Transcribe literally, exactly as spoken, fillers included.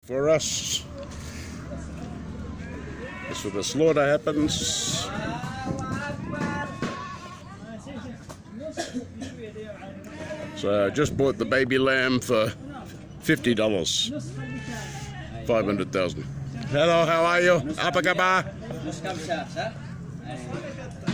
for us. This where the slaughter happens. So I just bought the baby lamb for fifty dollars. Five hundred thousand. Hello, how are you? Apa kabar?